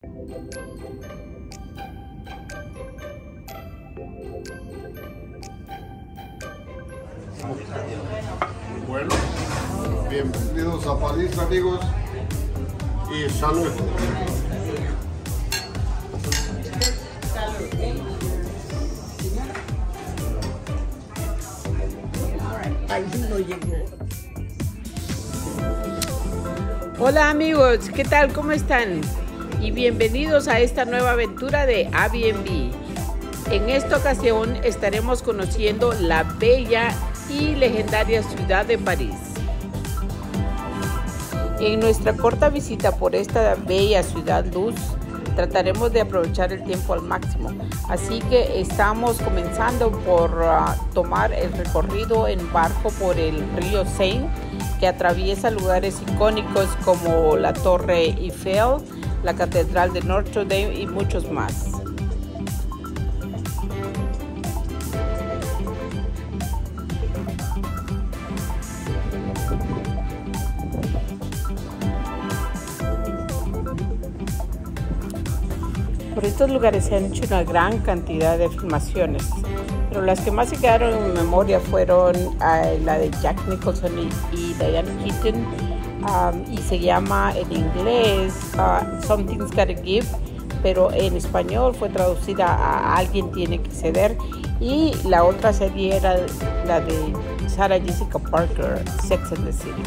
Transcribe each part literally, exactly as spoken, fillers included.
Bueno, bienvenidos a París, amigos, y salud. Hola amigos, ¿qué tal? ¿Cómo están? Y bienvenidos a esta nueva aventura de Airbnb. En esta ocasión estaremos conociendo la bella y legendaria ciudad de París. En nuestra corta visita por esta bella ciudad luz, trataremos de aprovechar el tiempo al máximo. Así que estamos comenzando por uh, tomar el recorrido en barco por el río Seine, que atraviesa lugares icónicos como la Torre Eiffel, la Catedral de Notre Dame y muchos más. Por estos lugares se han hecho una gran cantidad de filmaciones, pero las que más se quedaron en mi memoria fueron uh, la de Jack Nicholson y, y Diane Keaton, um, y se llama en inglés uh, Something's Gotta Give, pero en español fue traducida a Alguien Tiene que Ceder, y la otra serie era la de Sarah Jessica Parker, Sex and the City.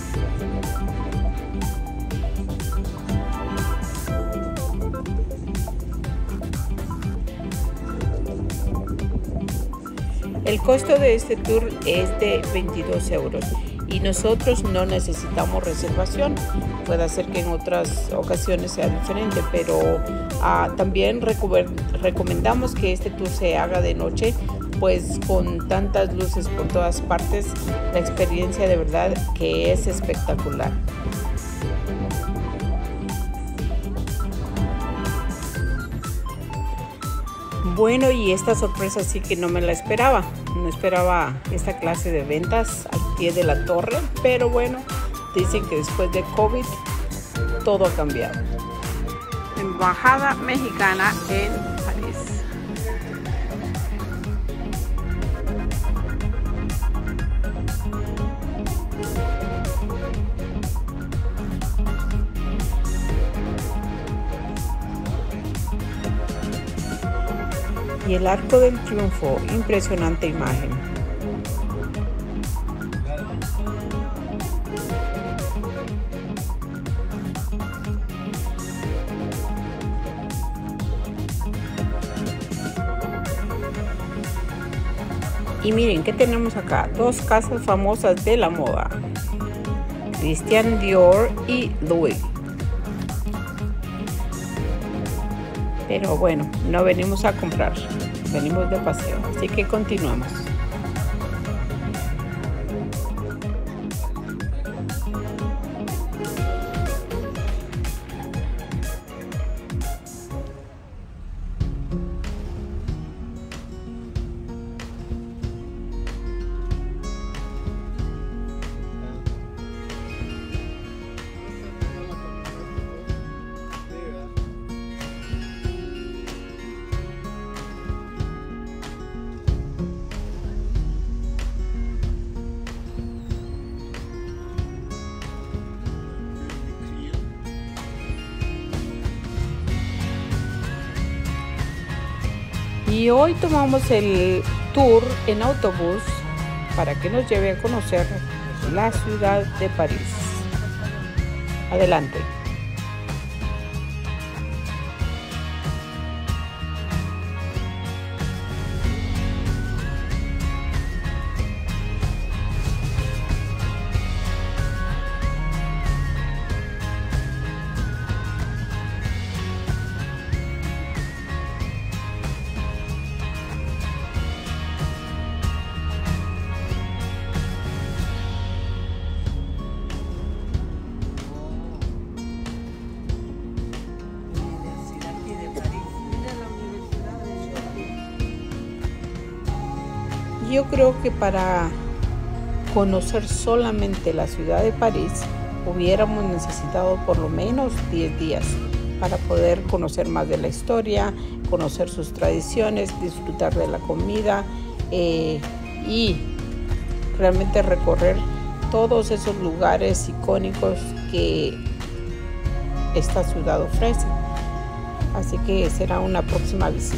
El costo de este tour es de veintidós euros y nosotros no necesitamos reservación. Puede ser que en otras ocasiones sea diferente, pero uh, también recomendamos que este tour se haga de noche, pues con tantas luces por todas partes, la experiencia de verdad que es espectacular. Bueno, y esta sorpresa sí que no me la esperaba. No esperaba esta clase de ventas al pie de la torre, pero bueno, dicen que después de COVID todo ha cambiado. Embajada mexicana en París. Y el Arco del Triunfo, impresionante imagen. Y miren, ¿qué tenemos acá? Dos casas famosas de la moda: Christian Dior y Louis. Pero bueno, no venimos a comprar, venimos de paseo, así que continuamos. Y hoy tomamos el tour en autobús para que nos lleve a conocer la ciudad de París. Adelante. Yo creo que para conocer solamente la ciudad de París hubiéramos necesitado por lo menos diez días, para poder conocer más de la historia, conocer sus tradiciones, disfrutar de la comida eh, y realmente recorrer todos esos lugares icónicos que esta ciudad ofrece. Así que será una próxima visita.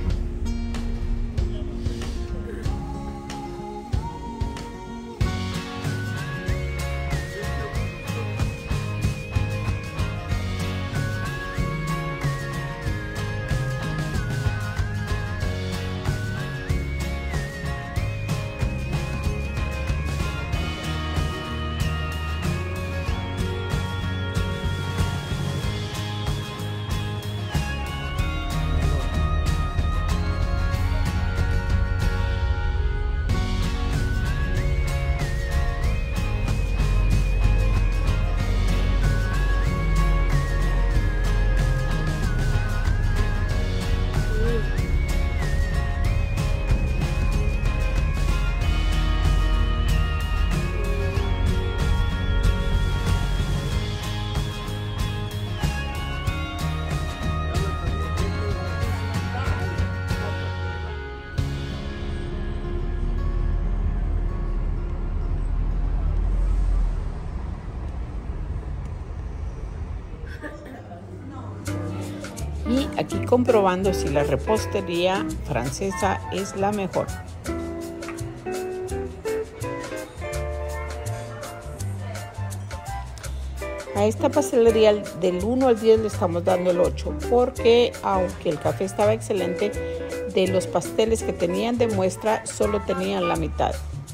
Y aquí comprobando si la repostería francesa es la mejor. A esta pastelería del uno al diez le estamos dando el ocho, porque aunque el café estaba excelente, de los pasteles que tenían de muestra solo tenían la mitad.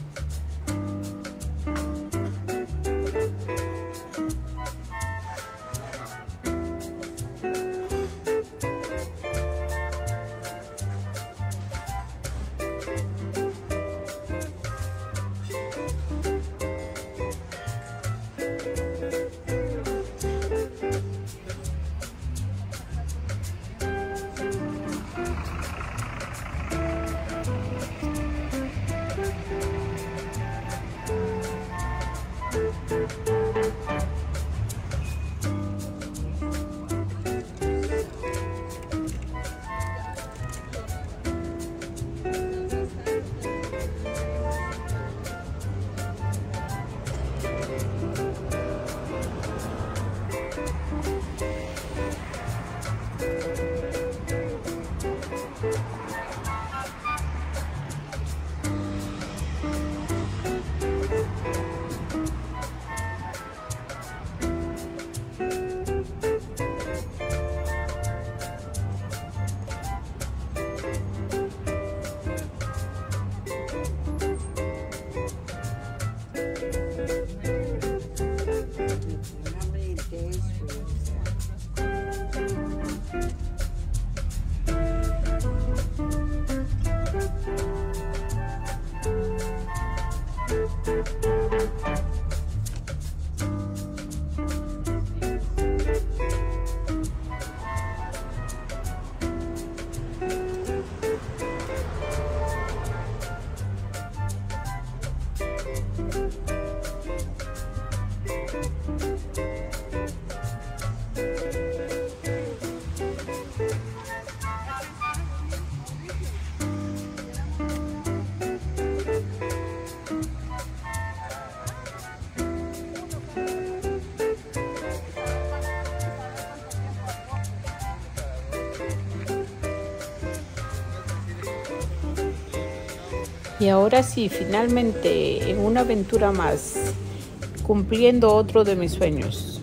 Y ahora sí, finalmente, en una aventura más, cumpliendo otro de mis sueños.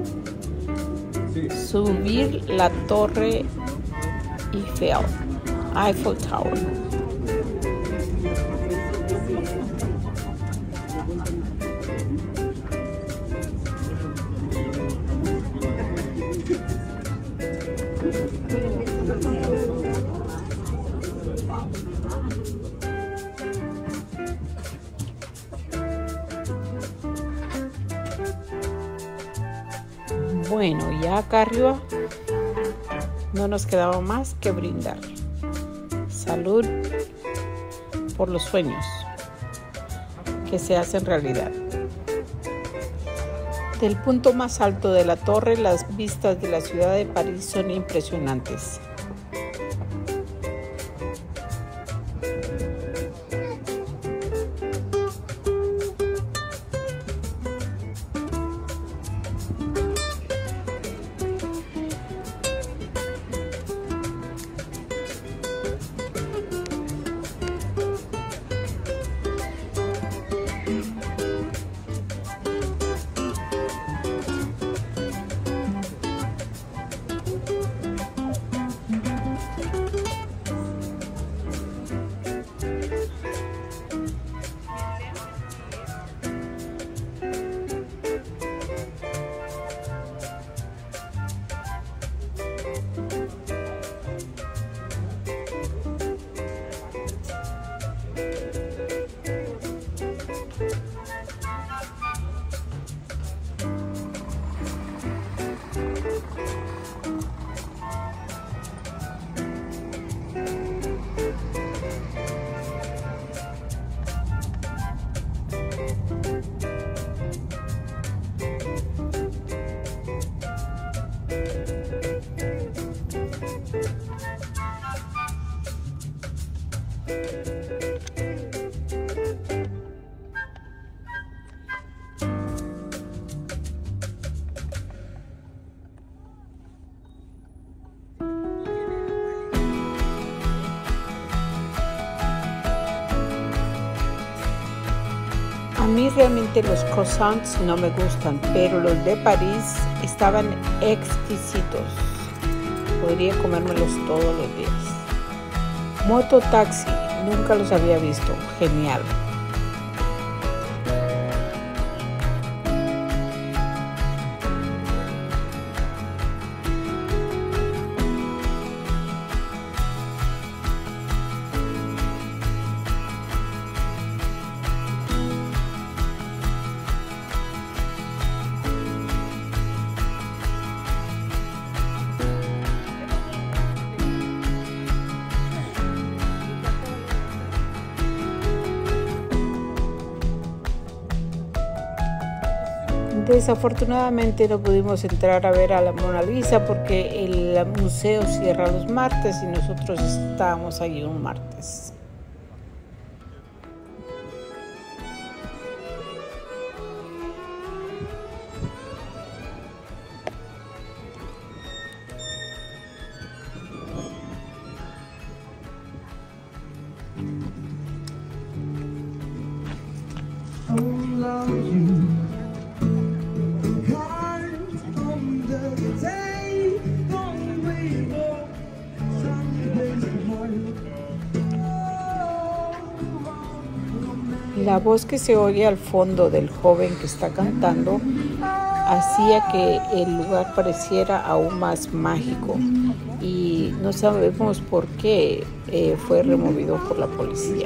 Sí. Subir la Torre Eiffel, Eiffel Tower. Bueno, ya acá arriba no nos quedaba más que brindar. Salud por los sueños que se hacen realidad. Del punto más alto de la torre, las vistas de la ciudad de París son impresionantes. A mí realmente los croissants no me gustan, pero los de París estaban exquisitos. Podría comérmelos todos los días. Mototaxi, nunca los había visto. Genial. Desafortunadamente no pudimos entrar a ver a la Mona Lisa porque el museo cierra los martes y nosotros estábamos allí un martes. La voz que se oye al fondo del joven que está cantando hacía que el lugar pareciera aún más mágico y no sabemos por qué eh, fue removido por la policía.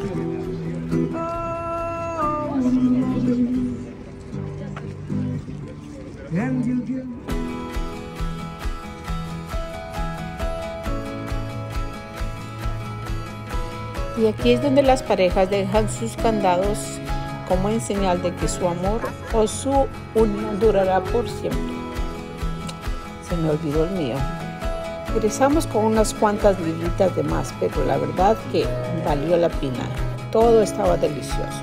Y aquí es donde las parejas dejan sus candados como en señal de que su amor o su unión durará por siempre. Se me olvidó el mío. Regresamos con unas cuantas libritas de más, pero la verdad que valió la pena. Todo estaba delicioso.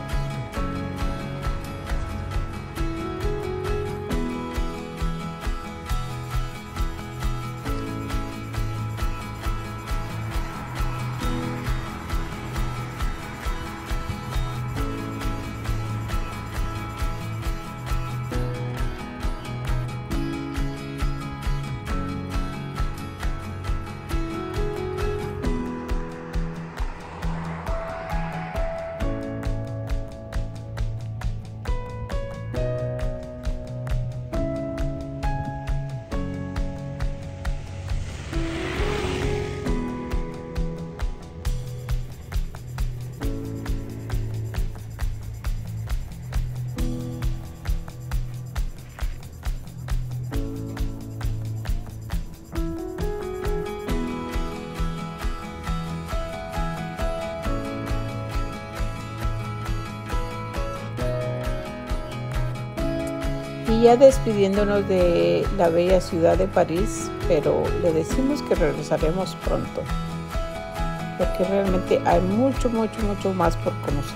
Y ya despidiéndonos de la bella ciudad de París, pero le decimos que regresaremos pronto, porque realmente hay mucho, mucho, mucho más por conocer.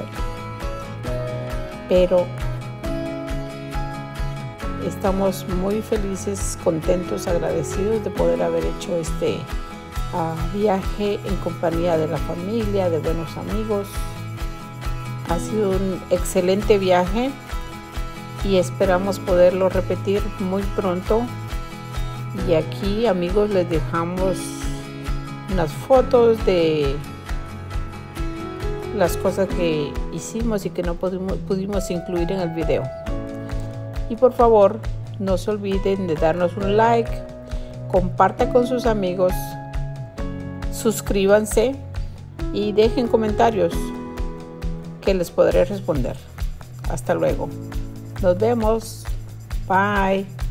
Pero estamos muy felices, contentos, agradecidos de poder haber hecho este uh, viaje en compañía de la familia, de buenos amigos. Ha sido un excelente viaje y esperamos poderlo repetir muy pronto. Y aquí, amigos, les dejamos unas fotos de las cosas que hicimos y que no pudimos, pudimos incluir en el video. Y por favor, no se olviden de darnos un like, compartan con sus amigos, suscríbanse y dejen comentarios que les podré responder. Hasta luego. Nos vemos. Bye.